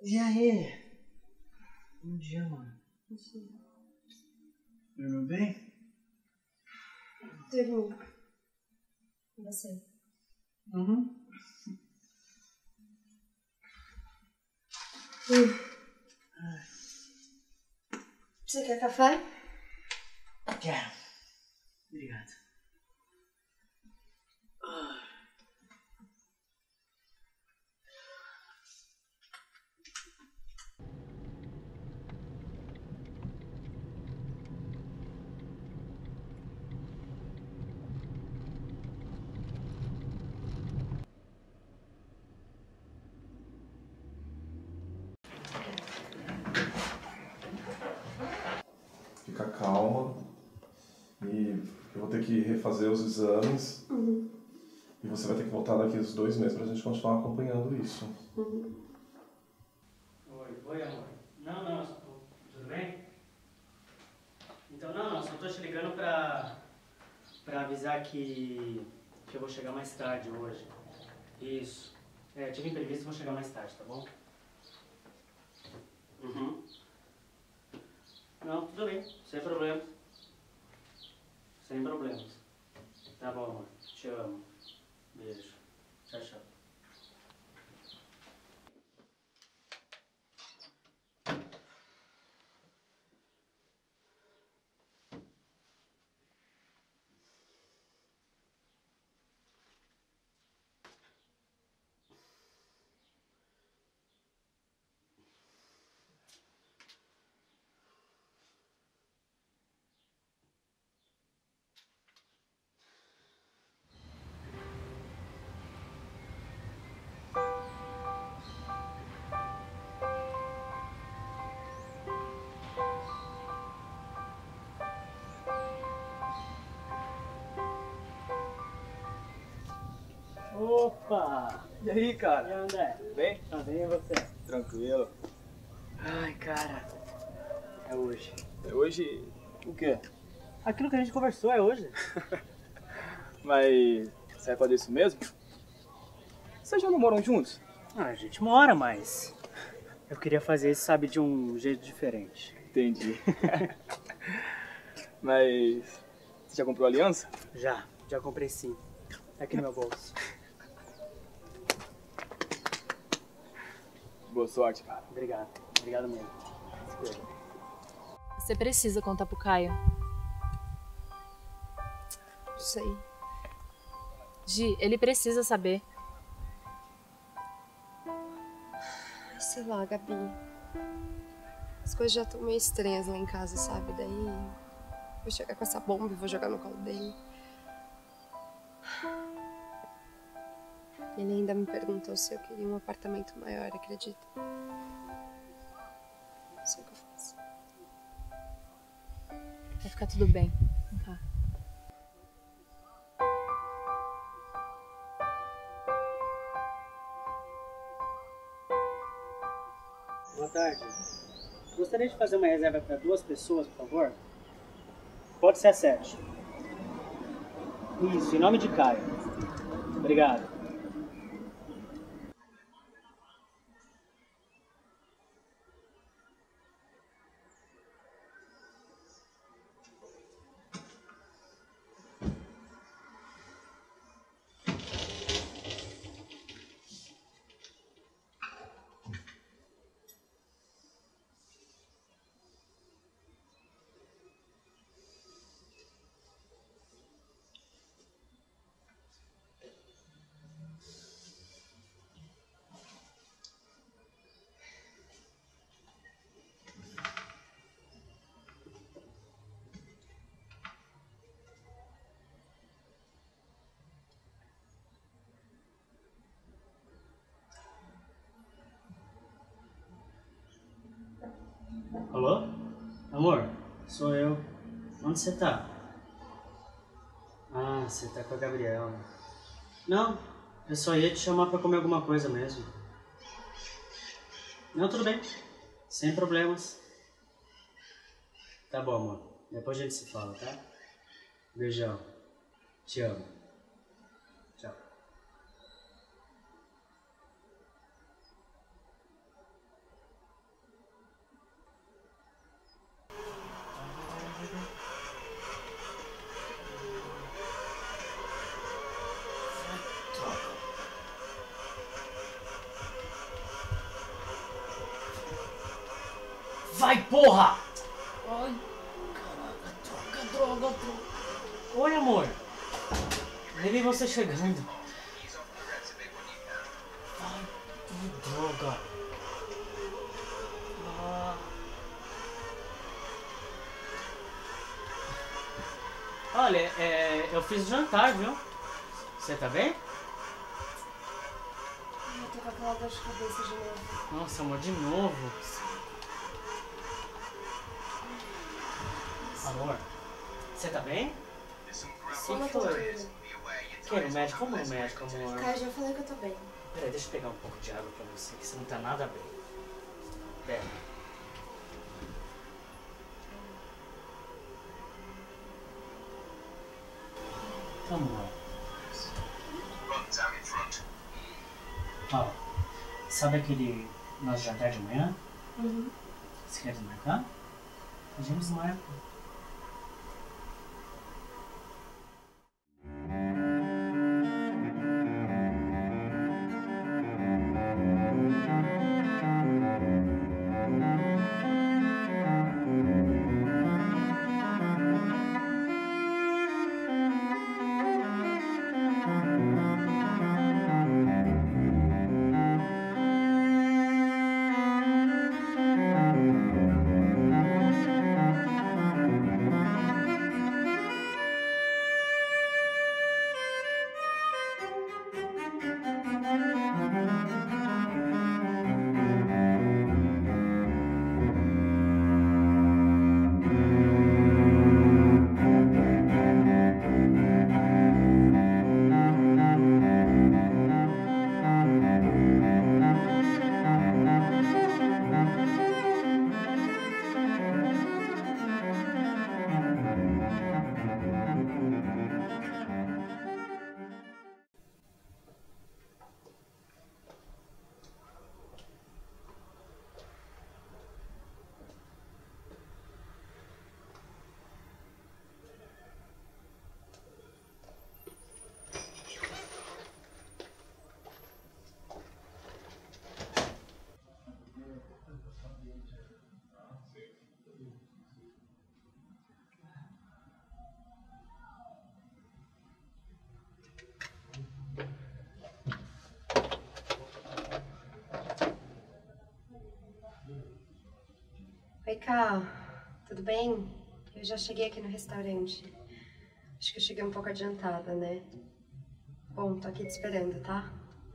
E aí? Bom dia, mano. Dormiu bem? Dormiu. E você? Uhum. Você quer café? Quero. Obrigado. Fica calma e eu vou ter que refazer os exames e você vai ter que voltar daqui uns 2 meses pra gente continuar acompanhando isso. Oi, amor. Não, tudo bem? Então, só tô te ligando pra avisar que eu vou chegar mais tarde hoje. Isso. Tive imprevisto e vou chegar mais tarde, tá bom? Não, tudo bem, sem problemas. Sem problemas. Tá bom, amor. Te amo. Beijo. Tchau, tchau. Opa! E aí, E cara? aí, André? Bem? Tá bem, e você? Tranquilo. Ai, cara. É hoje. É hoje o quê? Aquilo que a gente conversou é hoje. Mas você vai fazer isso mesmo? Vocês já não moram juntos? Ah, a gente mora, mas eu queria fazer isso, sabe, de um jeito diferente. Entendi. Mas você já comprou aliança? Já comprei sim. Tá aqui no meu bolso. Boa sorte, cara. Obrigado mesmo. Se cuida. Você precisa contar pro Caio. Não sei. Gi, ele precisa saber. Ai, sei lá, Gabi. As coisas já estão meio estranhas lá em casa, sabe? Daí vou chegar com essa bomba e vou jogar no colo dele. Ele ainda me perguntou se eu queria um apartamento maior, acredita? Não sei o que eu faço. Vai ficar tudo bem. Tá. Boa tarde. Gostaria de fazer uma reserva para 2 pessoas, por favor? Pode ser a 7. Isso, em nome de Caio. Obrigado. Alô? Amor, sou eu. Onde você tá? Ah, você tá com a Gabriela. Não, eu só ia te chamar pra comer alguma coisa mesmo. Não, tudo bem. Sem problemas. Tá bom, amor. Depois a gente se fala, tá? Beijão. Te amo. Tchau. Ai, porra! Ai, caraca, droga. Oi, amor. Nem vi você chegando. Ai, que droga. Olha, eu fiz jantar, viu? Você tá bem? Eu tô com aquela dor de cabeça de novo. Nossa, amor, de novo. Amor, você tá bem? Eu não tô bem. Quer ir no médico? Vamos no médico, amor. Cara, já falei que eu tô bem. Peraí, deixa eu pegar um pouco de água pra você, que você não tá nada bem. Pera. Amor. Ó, sabe aquele nosso jantar de manhã? Uhum. Você quer desmarcar? A gente desmarca. Oi, Ká. Tudo bem? Eu já cheguei aqui no restaurante. Acho que eu cheguei um pouco adiantada, né? Bom, tô aqui te esperando, tá?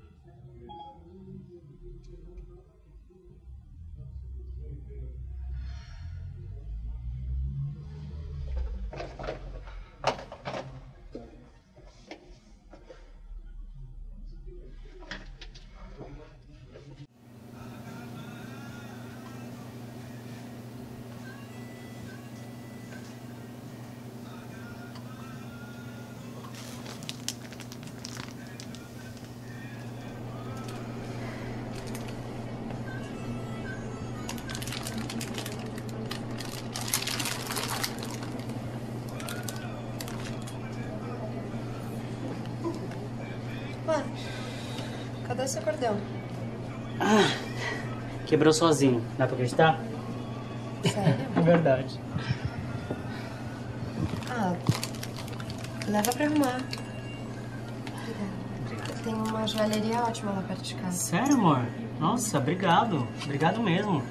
Ué, cadê seu cordão? Quebrou sozinho, dá pra acreditar? Sério? É verdade. Ah, leva pra arrumar. Tem uma joalheria ótima lá perto de casa. Sério, amor? Nossa, obrigado. Obrigado mesmo.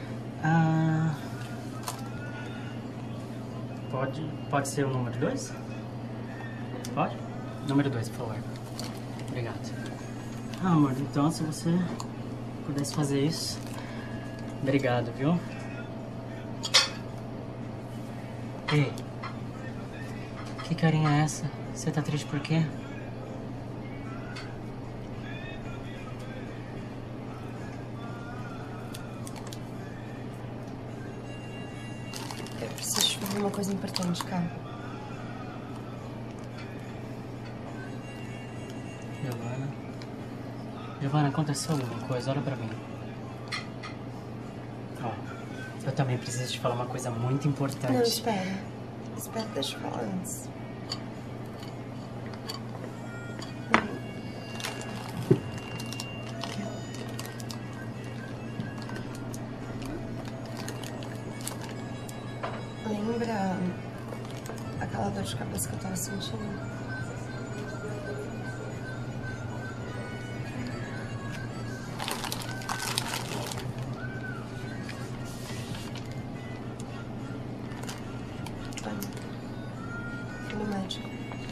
Pode ser o número 2? Pode? Número 2, por favor. Obrigado. Amor, então se você pudesse fazer isso. Obrigado, viu? Ei, que carinha é essa? Você tá triste por quê? Eu preciso te falar uma coisa importante, cara. Giovana, aconteceu alguma coisa? Olha pra mim. Ó, eu também preciso te falar uma coisa muito importante. Não, espera. Espera, deixa eu falar antes. lembra aquela dor de cabeça que eu tava sentindo? Fui no médico.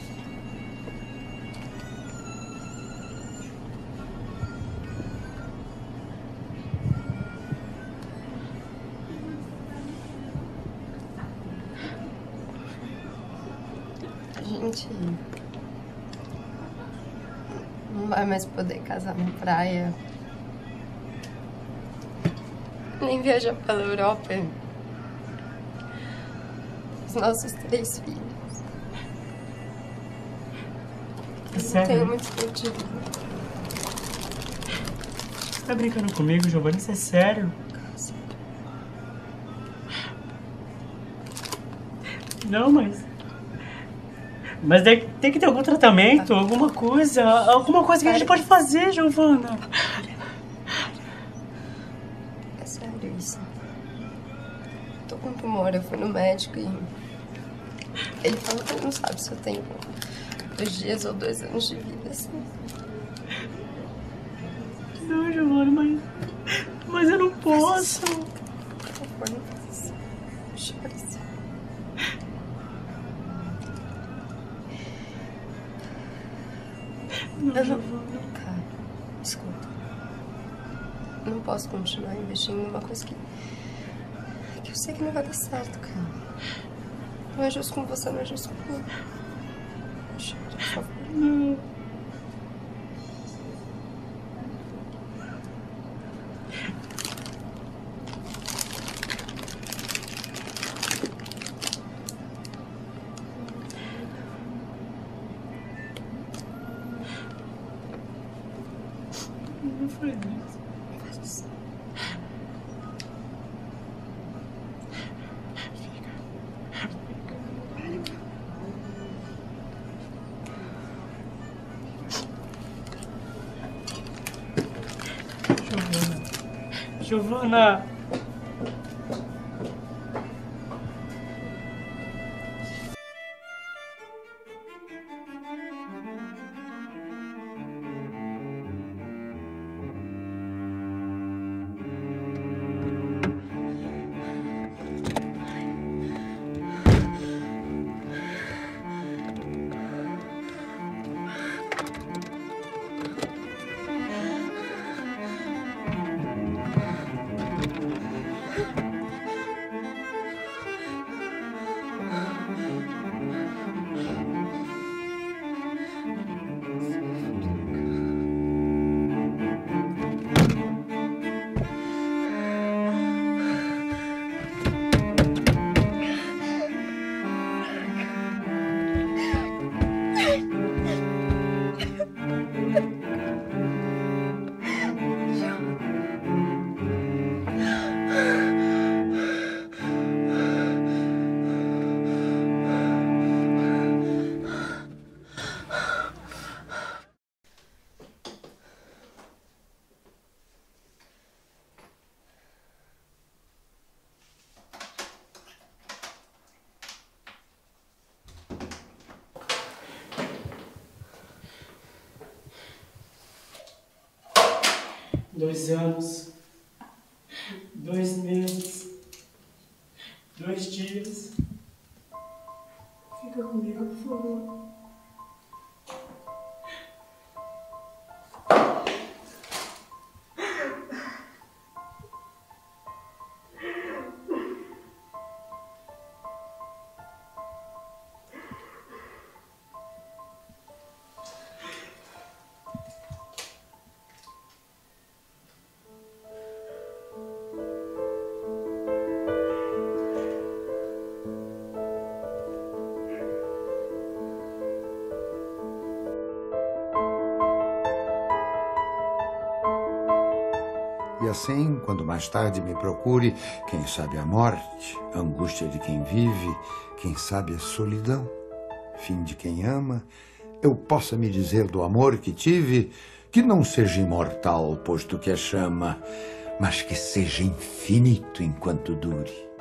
A gente não vai mais poder casar na praia, nem viajar pela Europa. Os nossos 3 filhos. É sério? Tenho muito sentido. Você tá brincando comigo, Giovanna? Isso é sério? Não, mas tem que ter algum tratamento, alguma coisa que a gente pode fazer, Giovanna. É sério isso. Tô com tumor, eu fui no médico e ele falou que ele não sabe se eu tenho 2 dias ou 2 anos de vida, assim. Não, Giovanna, mas eu não posso. Por favor, não faça isso. Chore assim. Não, Eu Giovanna. não... Cara, escuta. Eu não posso continuar investindo numa coisa que eu sei que não vai dar certo, cara. Não é justo com você, não é justo comigo. Chore, por favor. Não. Não faz isso. Faz isso. Giovanna. Dois anos, 2 meses, 2 dias. Fica comigo, por favor. E assim, quando mais tarde me procure, quem sabe a morte, a angústia de quem vive, quem sabe a solidão, fim de quem ama, eu possa me dizer do amor que tive, que não seja imortal, posto que é chama, mas que seja infinito enquanto dure.